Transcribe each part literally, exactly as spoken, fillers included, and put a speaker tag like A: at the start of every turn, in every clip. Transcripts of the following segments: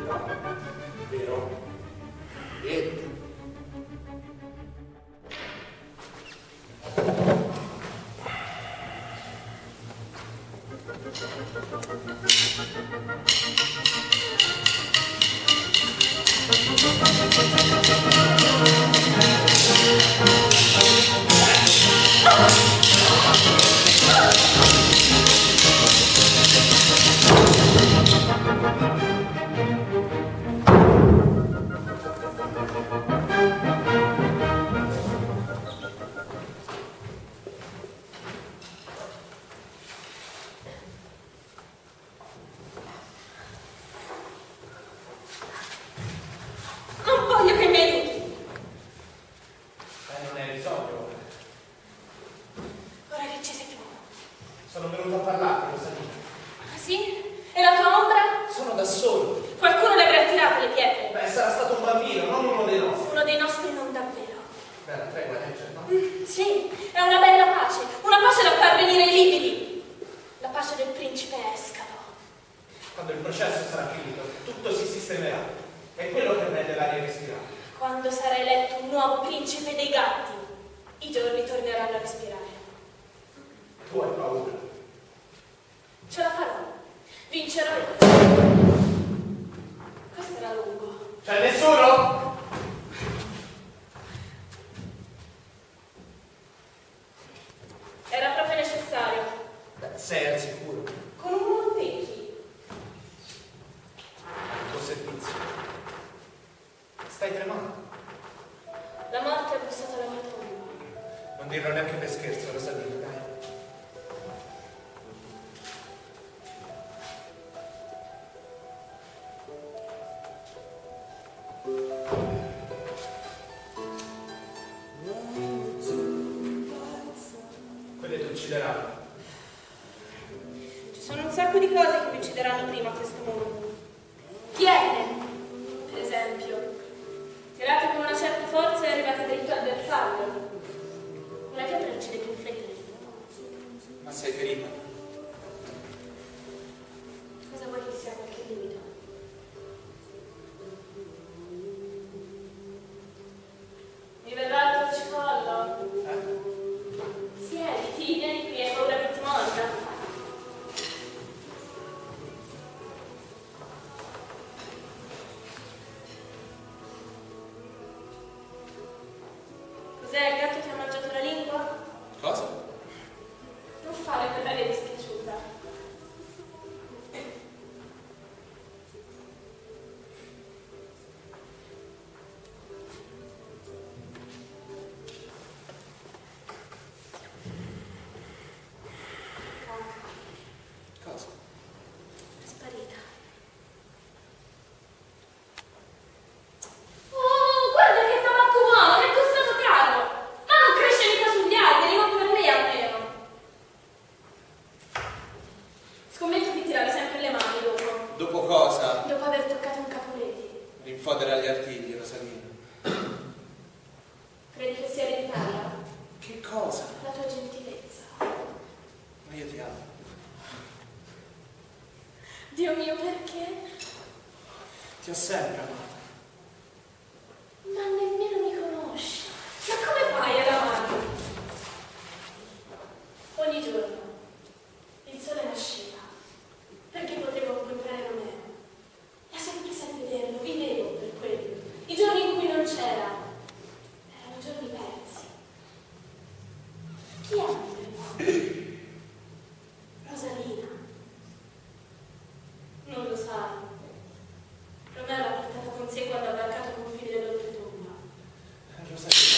A: Vero? E...
B: Sono venuto a parlarti, Rosalina.
C: Ah sì? E la tua ombra?
B: Sono da solo.
C: Qualcuno le avrà tirate le pietre.
B: Beh, sarà stato un bambino, non uno dei nostri.
C: Uno dei nostri non davvero.
B: Beh, la tregua legge, no?
C: Mm, sì, è una bella pace. Una pace da far venire i lividi. La pace del principe Escalo.
B: Quando il processo sarà finito, tutto si sistemerà. È quello che rende l'aria respirare.
C: Quando sarà eletto un nuovo principe dei gatti, i giorni torneranno a respirare.
B: Tu hai paura.
C: Ce la farò. Vincerò io. Questo era lungo.
B: C'è nessuno?
C: Era proprio necessario.
B: Beh, sei al sicuro.
C: Con un Montecchi.
B: Al tuo servizio. Stai tremando.
C: La morte ha bussato alla mia tomba.
B: Non dirlo neanche per scherzo, Rosalina, dai. Quelle ti uccideranno.
C: Ci sono un sacco di cose che mi uccideranno prima a questo mondo. Pietre, per esempio. Tirate con una certa forza e arrivate dritto al bersaglio. Una pietra uccide più in fretta del fuoco.
B: Ma sei ferita?
C: Cosa vuoi che sia qualche limite? Mi verrà il torcicollo?
B: Eh?
C: Siediti, vieni qui, hai paura che ti morda? Cos'è, il gatto ti ha mangiato la lingua?
B: Cosa?
C: Non fare quell'aria dispiaciuta.
B: Cosa?
C: È sparita. Oh, guarda che tabacco buono, mi è costato caro! Ma non cresce mica sugli alberi, non per me almeno. Scommetto che tiravi sempre le mani dopo.
B: Dopo cosa?
C: Dopo aver toccato un Capuletti.
B: Rinfodere agli artigli, Rosalina.
C: Credi che sia ereditaria?
B: Che cosa?
C: La tua gentilezza.
B: Ma io ti amo.
C: Dio mio, perché?
B: Ti ho sempre amato.
C: Ma nemmeno mi conosci. Ma come fai ad amarmi? Ogni giorno il sole nasceva perché potevo incontrare Romeo. E sempre sempre vederlo, vivevo per quello. I giorni in cui non c'era erano giorni persi. Chi è? Rosalina. Non lo sai. Romeo l'ha portata con sé quando ha varcato i confini dell'oltretomba.
B: Rosalina.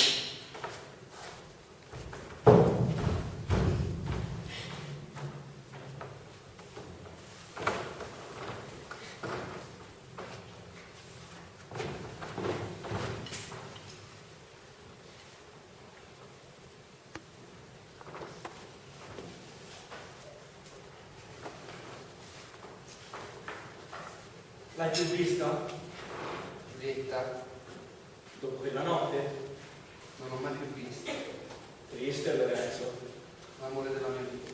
B: L'hai più vista? Vetta. Dopo quella notte? Non l'ho mai più vista. Triste, Lorenzo. L'amore della mia vita.